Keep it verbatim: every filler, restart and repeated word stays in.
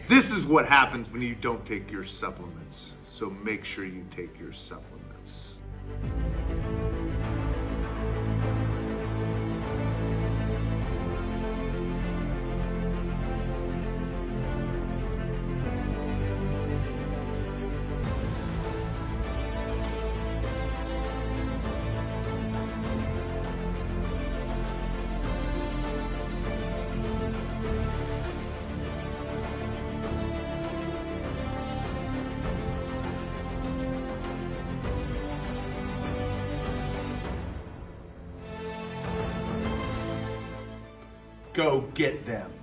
This is what happens when you don't take your supplements. So make sure you take your supplements. Go get them.